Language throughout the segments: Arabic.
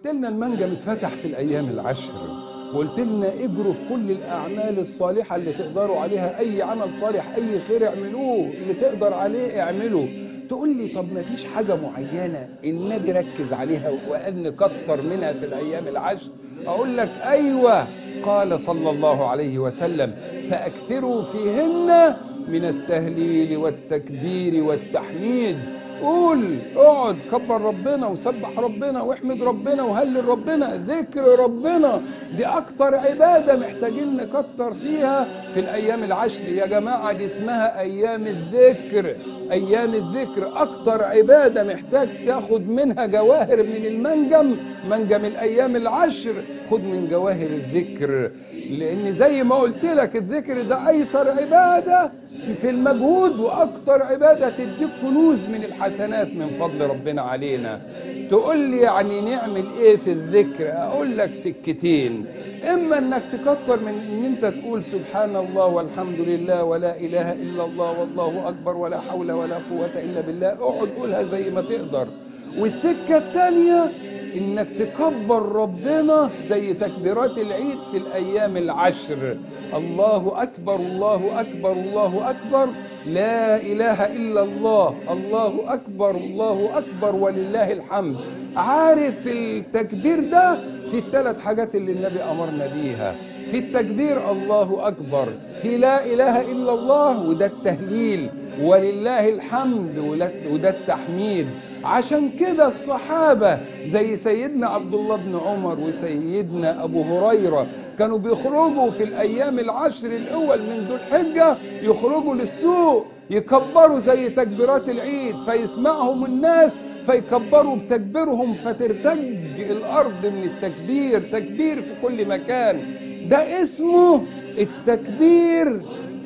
قلت لنا المنجم اتفتح في الأيام العشر، وقلت لنا اجروا في كل الأعمال الصالحة اللي تقدروا عليها، أي عمل صالح أي خير اعملوه، اللي تقدر عليه اعمله. تقول لي طب ما فيش حاجة معينة النبي ركز عليها وقال نكتر منها في الأيام العشر؟ أقول لك أيوة، قال صلى الله عليه وسلم: فأكثروا فيهن من التهليل والتكبير والتحميد. قول، اقعد كبر ربنا وسبح ربنا واحمد ربنا وهلل ربنا، ذكر ربنا دي اكتر عبادة محتاجين نكتر فيها في الايام العشر يا جماعة. دي اسمها ايام الذكر، ايام الذكر اكتر عبادة محتاج تاخد منها جواهر من المنجم، منجم الايام العشر. خد من جواهر الذكر، لان زي ما قلت لك الذكر ده ايسر عبادة في المجهود واكتر عبادة تديك كنوز من الحسنات من فضل ربنا علينا. تقول لي يعني نعمل ايه في الذكر؟ اقول لك سكتين: اما انك تكتر من ان انت تقول سبحان الله والحمد لله ولا اله الا الله والله اكبر ولا حول ولا قوة الا بالله، اقعد قولها زي ما تقدر. والسكة التانية انك تكبر ربنا زي تكبيرات العيد في الايام العشر: الله اكبر الله اكبر الله اكبر، لا اله الا الله، الله اكبر الله اكبر ولله الحمد. عارف التكبير ده في الثلاث حاجات اللي النبي امرنا بيها: في التكبير الله اكبر، في لا اله الا الله وده التهليل، ولله الحمد وده التحميد. عشان كده الصحابة زي سيدنا عبد الله بن عمر وسيدنا أبو هريرة كانوا بيخرجوا في الأيام العشر الأول من ذو الحجة، يخرجوا للسوق يكبروا زي تكبيرات العيد، فيسمعهم الناس فيكبروا بتكبيرهم فترتج الأرض من التكبير، تكبير في كل مكان. ده اسمه التكبير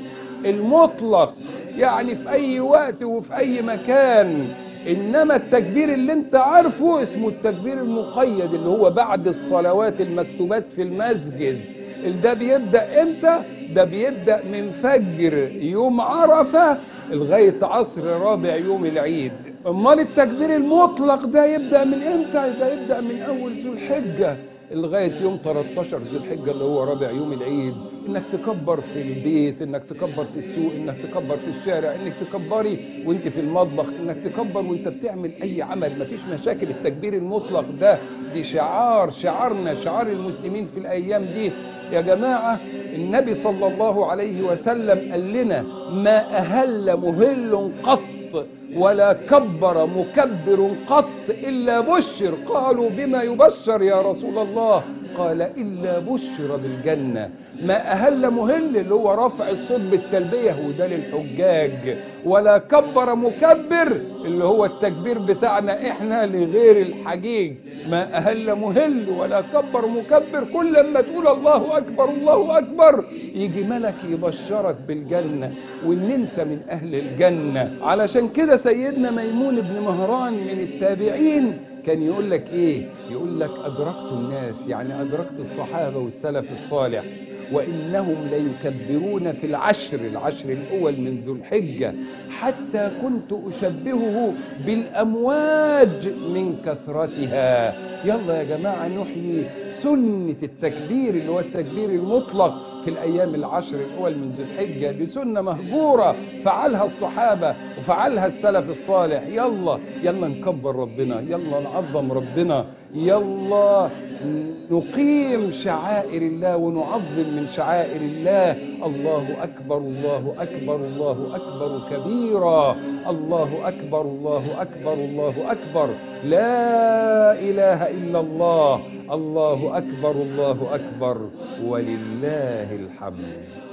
المطلق، يعني في أي وقت وفي أي مكان. إنما التكبير اللي انت عارفه اسمه التكبير المقيد، اللي هو بعد الصلوات المكتوبات في المسجد. ده بيبدأ امتى؟ ده بيبدأ من فجر يوم عرفة لغاية عصر رابع يوم العيد. امال التكبير المطلق ده يبدأ من امتى؟ ده يبدأ من اول ذو الحجة لغاية يوم 13 ذو الحجة اللي هو رابع يوم العيد. انك تكبر في البيت، انك تكبر في السوق، انك تكبر في الشارع، انك تكبري وانت في المطبخ، انك تكبر وانت بتعمل اي عمل، مفيش مشاكل. التكبير المطلق ده دي شعارنا، شعار المسلمين في الايام دي يا جماعة. النبي صلى الله عليه وسلم قال لنا: ما اهل مهل قط ولا كبر مكبر قط إلا بشر. قالوا: بما يبشر يا رسول الله؟ قال: إلا بشر بالجنة. ما أهل مهل اللي هو رفع الصوت بالتلبية وده للحجاج، ولا كبر مكبر اللي هو التكبير بتاعنا إحنا لغير الحجيج. ما أهل مهل ولا كبر مكبر، كل ما تقول الله أكبر الله أكبر يجي ملك يبشرك بالجنة وإن أنت من أهل الجنة. علشان كده سيدنا ميمون بن مهران من التابعين كان يقول لك إيه؟ يقول لك: أدركت الناس، يعني أدركت الصحابة والسلف الصالح، وإنهم ليكبرون في العشر الأول من ذو الحجة حتى كنت أشبهه بالأمواج من كثرتها. يلا يا جماعة نحيي سنة التكبير اللي هو التكبير المطلق في الأيام العشر الأول من ذو الحجة. دي سنة مهجورة فعلها الصحابة وفعلها السلف الصالح. يلا نكبر ربنا، يلا نعظم ربنا، يلا نقيم شعائر الله ونعظم من شعائر الله. الله أكبر الله أكبر الله أكبر كبيرا، الله أكبر الله أكبر الله أكبر، لا إله إلا الله، الله أكبر الله أكبر ولله الحمد.